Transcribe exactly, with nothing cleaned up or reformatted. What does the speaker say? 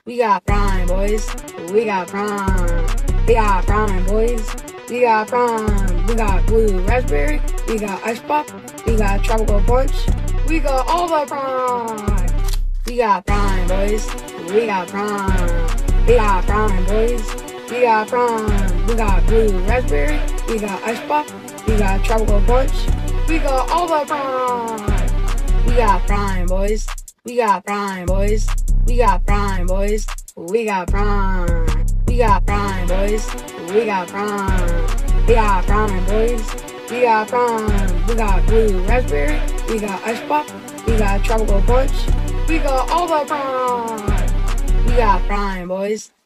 We got prime, boys. We got prime. We got prime, boys. We got prime. We got blue raspberry. We got ice pop. We got tropical punch. We got all the prime. We got prime, boys. We got prime. We got prime, boys. We got prime. We got blue raspberry. We got ice pop. We got tropical punch. We got all the prime. We got prime, boys. We got prime, boys. We got prime, boys. We got prime. We got prime, boys. We got prime. We got prime, boys. We got prime. We got blue raspberry. We got ice pop. We got tropical punch. We got all the prime. We got prime, boys.